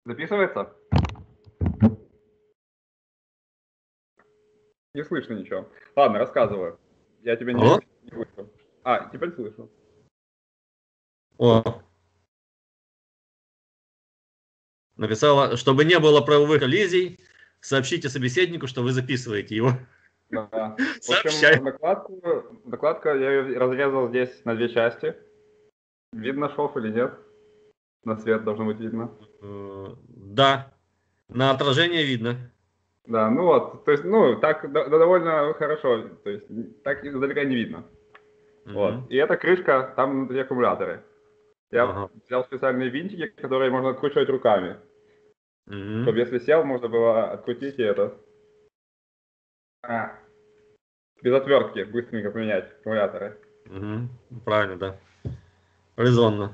Записывается? Не слышно ничего. Ладно, рассказываю. Я тебя не слышу. А, теперь слышу. О. Написала, чтобы не было правовых коллизий, сообщите собеседнику, что вы записываете его. Да. В общем, докладка я ее разрезал здесь на две части. Видно шов или нет? На свет должно быть видно. Да, на отражение видно. Да, ну вот, то есть, ну, так довольно хорошо, то есть, так издалека не видно. Вот. И эта крышка, там внутри аккумуляторы. Я взял специальные винтики, которые можно откручивать руками. Чтобы если сел, можно было открутить и это. Без отвертки быстренько поменять аккумуляторы. Правильно, да. Резонно.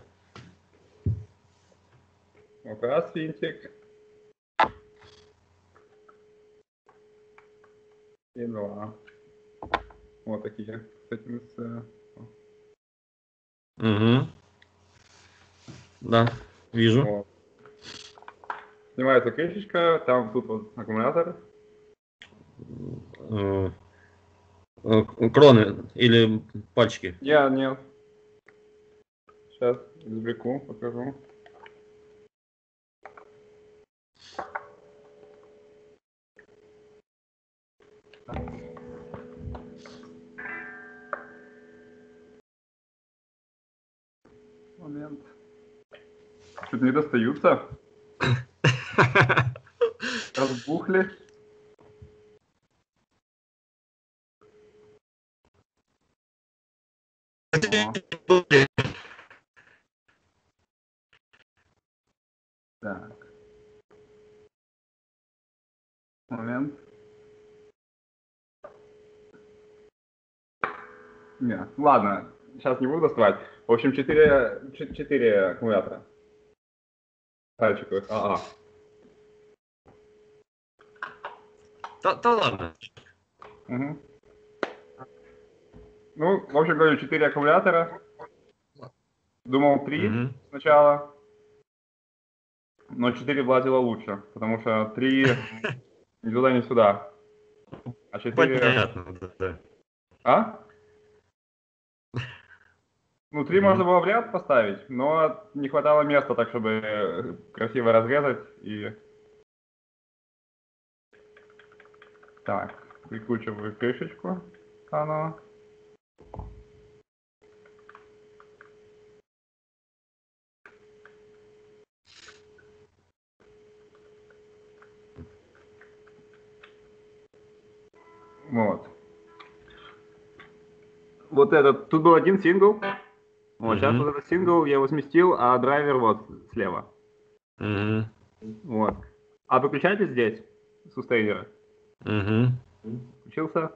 Вот раз винтик. И два. Вот такие. С этим Да, вижу. Вот. Снимается крышечка, там тут вот аккумулятор. Кроны или пальчики? Нет. Сейчас извлеку, покажу. Момент. Что-то не достаются. Разбухли. Так. Момент. Нет, ладно, сейчас не буду доставать. В общем, 4 аккумулятора. Пальчиковых. Да ладно. Угу. Ну, в общем, говорю, 4 аккумулятора. Думал 3 сначала. Но 4 влазило лучше, потому что 3 ни туда, ни сюда. А 4... Понятно, да. А? Ну, 3 можно было в ряд поставить, но не хватало места так, чтобы красиво разрезать и... Так, прикручиваю крышечку. Оно. Вот. Вот этот, тут был один сингл. Вот, сейчас вот этот сингл, я его сместил, а драйвер вот слева. Вот. А выключатель здесь, сустейнера. Включился.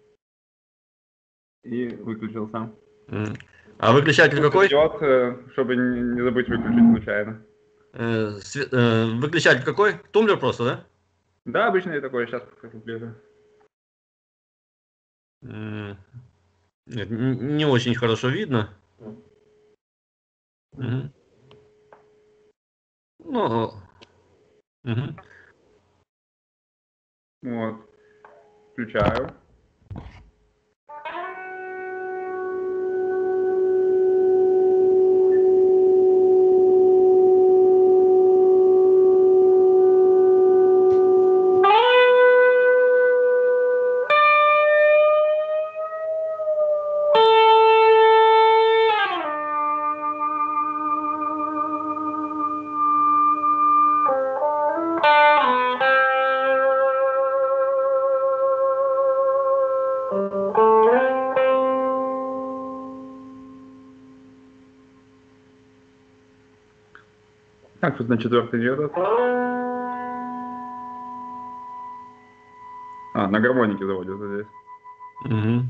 И выключился. А выключатель какой? Идет, чтобы не забыть выключить случайно. Выключатель какой? Тумблер просто, да? Да, обычный такой, сейчас покажу ближе. Нет, не очень хорошо видно. Ну, Вот. Включаю. Так, тут на 4-й идет. На гармонике заводится здесь.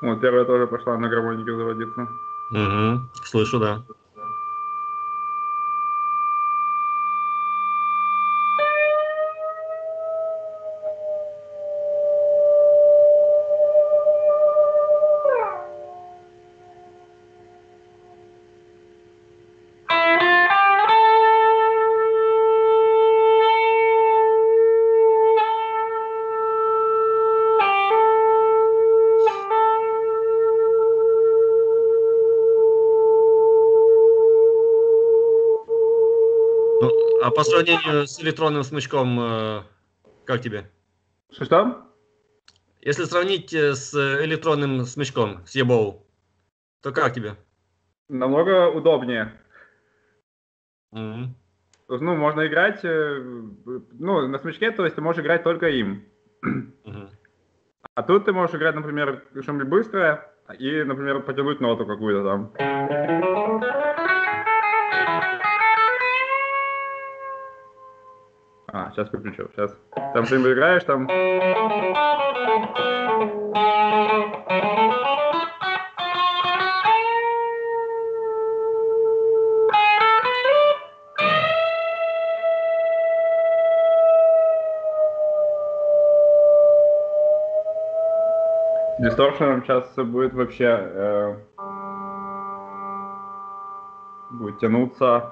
Вот первая тоже пошла на гармонике заводиться. Угу. Слышу, да. Ну, а по сравнению с электронным смычком, как тебе? Что? Если сравнить с электронным смычком, с Ебоу, то как тебе? Намного удобнее. Мгм. Ну, можно играть, ну, на смычке, то есть ты можешь играть только им. Мгм. А тут ты можешь играть, например, что-нибудь быстрое и, например, потянуть ноту какую-то там. Сейчас выключу, сейчас. Там что-нибудь играешь, там... Дисторшеном сейчас будет вообще... будет тянуться.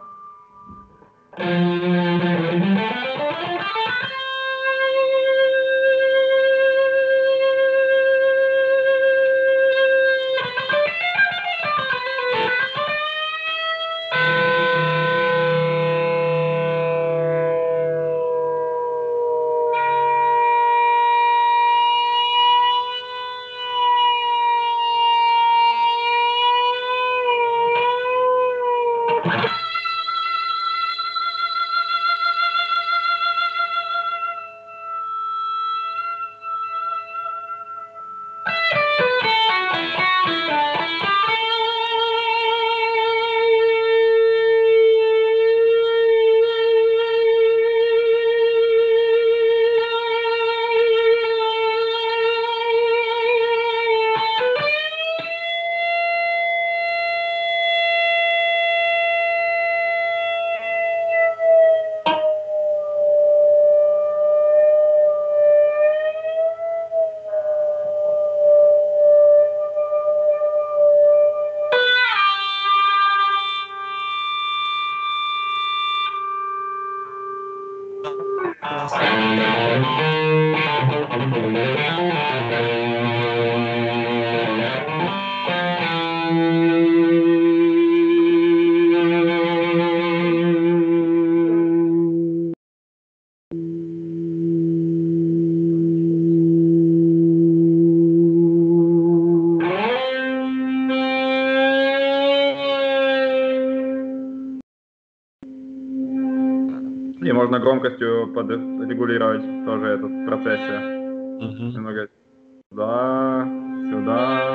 И можно громкостью подрегулировать тоже этот в процессе. Мгм. Немного сюда, сюда.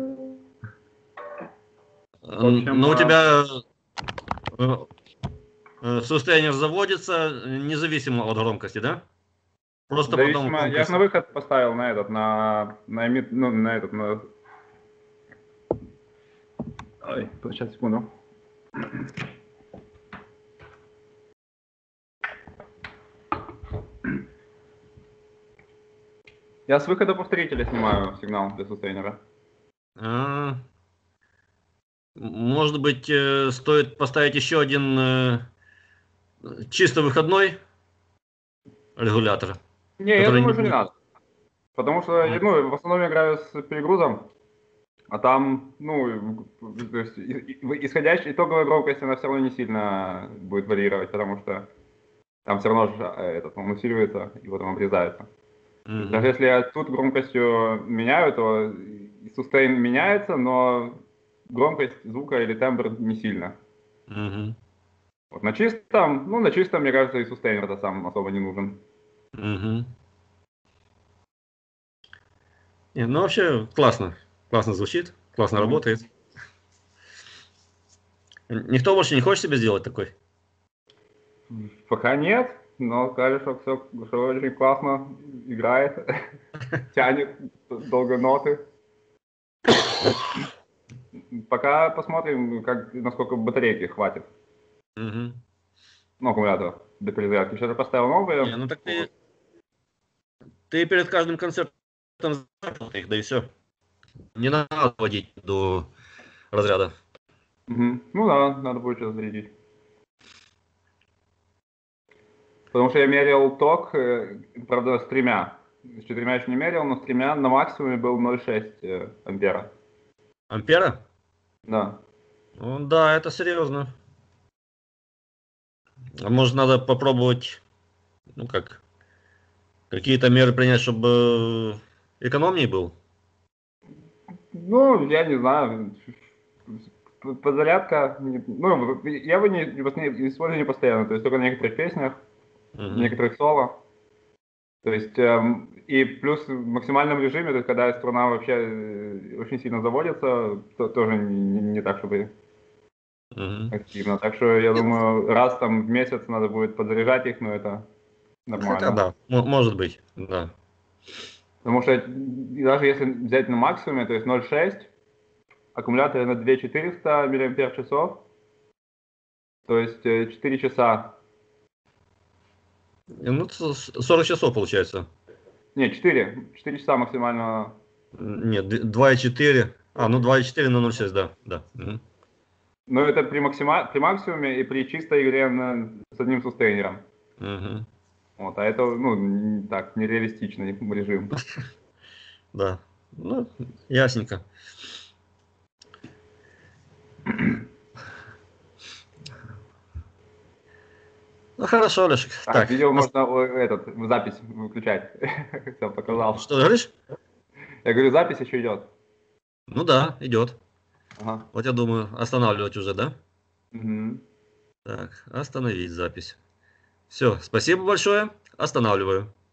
В общем, Но у тебя сустейнер заводится независимо от громкости, да? Просто потом зависимо. Я же громкость. на выход поставил на этот, ну, на этот, на... Ой, сейчас, секунду. Я с выхода повторителя снимаю сигнал для сустейнера. А, Может быть, стоит поставить еще один чисто выходной регулятор, Не, я который не думаю, что не будет... надо. Потому что, ну, в основном я играю с перегрузом, а там, ну, то есть, исходящая итоговая громкость, она все равно не сильно будет варьировать, потому что там все равно же, он усиливается и потом обрезается. Даже Мгм. если я тут громкостью меняю, то и сустейн меняется, но громкость звука или тембр не сильно. Мгм. Вот на чистом, мне кажется, и сустейнер-то сам особо не нужен. Мгм. Не, ну вообще классно. Классно звучит, классно Мгм. работает. Никто больше не хочет себе сделать такой? Пока нет, но сказали, что все, что очень классно играет, тянет долго ноты. Пока посмотрим, насколько батарейки хватит. Угу. Ну, аккумулятор до перезарядки. Сейчас я поставил новые. Не, ну так ты перед каждым концертом записывал их, да и все. Не надо вводить до разряда. Угу. Ну да, надо будет сейчас зарядить. Потому что я мерил ток, правда, с 3. С 4 еще не мерил, но с 3 на максимуме был 0,6 ампера. Ампера? Да. Ну, да, это серьезно. А может, надо попробовать, ну как, какие-то меры принять, чтобы экономнее был? Ну, я не знаю. Подзарядка, ну, я бы не использую не постоянно, то есть только на некоторых песнях, некоторых соло. То есть, и плюс в максимальном режиме, то есть когда струна вообще очень сильно заводится, то тоже не так, чтобы активно. Так что я думаю, раз там в месяц надо будет подзаряжать их, но это Хотя нормально. да, может быть, да. Потому что даже если взять на максимуме, то есть 0,6, аккумулятор на 2400 мАч, то есть 4 часа. Ну, 40 часов получается. Не, 4 часа максимально. Нет, 2,4. А, ну 2,4 на 0,6, да. Да. Но это при максимуме и при чистой игре с одним сустейнером. Вот, а это, ну, так, нереалистичный режим. Да. Ну, ясненько. Ну, хорошо, Лешек. Так, видео можно запись выключать. Все, показал. Что ты говоришь? Я говорю, запись еще идет. Ну да, идет. Ага. Вот я думаю, останавливать уже, да? Угу. Так, остановить запись. Все, спасибо большое. Останавливаю.